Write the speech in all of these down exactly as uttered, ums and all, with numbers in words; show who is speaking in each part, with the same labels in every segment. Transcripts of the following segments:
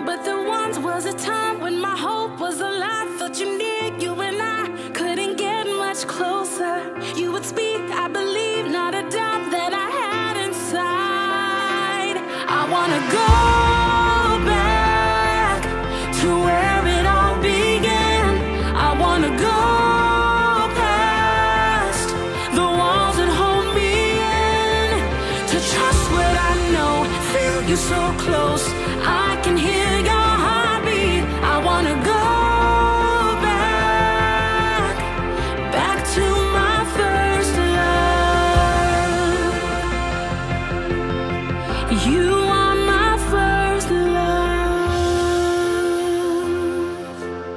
Speaker 1: But there once was a time when my hope was alive. Thought you near, you and I couldn't get much closer. You would speak, I believe, not a doubt that I had inside. I wanna go back to where it all began. I wanna go past the walls that hold me in, to trust what I know, feel you so close, I can hear your heartbeat. I wanna go back, back to my first love. You are my first love.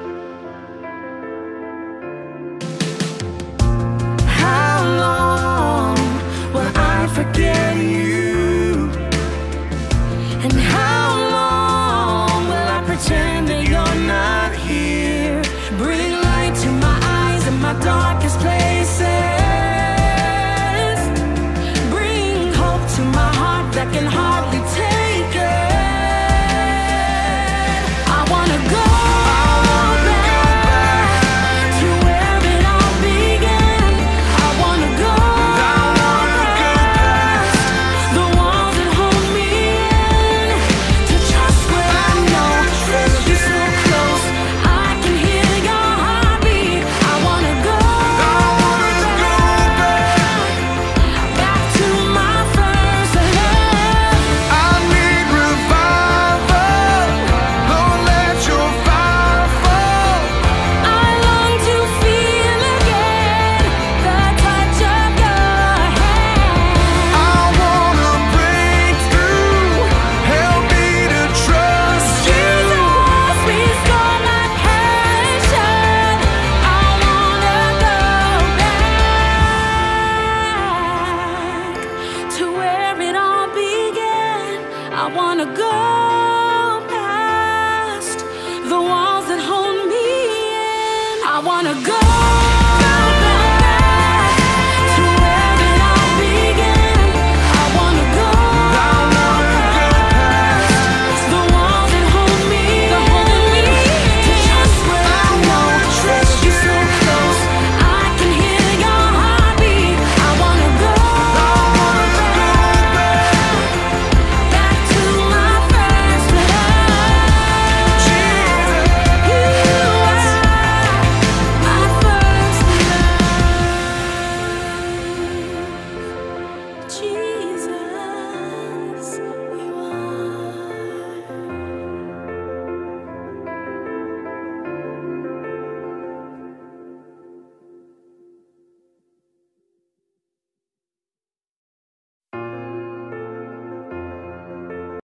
Speaker 1: How long will I forget you? And how long will I pretend that you're not here? Bring light to my eyes in my darkest places. Bring hope to my heart that can hardly take it. I wanna go back to where it all began. I wanna go past the walls that hold me in, to trust what I know, feel you so close, I can hear your heartbeat. I wanna go back to my first love.
Speaker 2: I need revival. Don't let your fire fall.
Speaker 1: I long to feel again the touch of your hand.
Speaker 2: I wanna break through. Help me to trust you.
Speaker 1: Jesus, restore my passion. I wanna go back to where it all began. I wanna go past the walls that hold me in. I wanna go